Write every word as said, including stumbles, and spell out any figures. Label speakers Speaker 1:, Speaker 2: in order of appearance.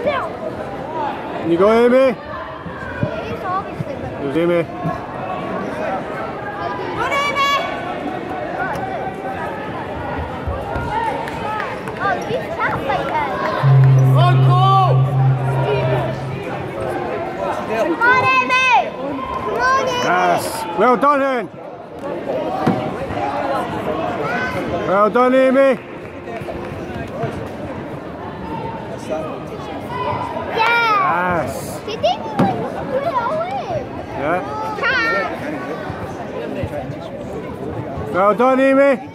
Speaker 1: Can you go, Amy?
Speaker 2: It's obviously.
Speaker 1: There's Amy.
Speaker 2: Run, Amy! Oh, you can't play that.
Speaker 3: On goal!
Speaker 2: Come on, Amy! Come on, Amy!
Speaker 1: Yes. Well done, Hen. Well done, Amy.
Speaker 2: Yeah!
Speaker 1: Yes.
Speaker 2: Did they even put it away?
Speaker 1: Yeah.
Speaker 2: Can't.
Speaker 1: Well done, Amy.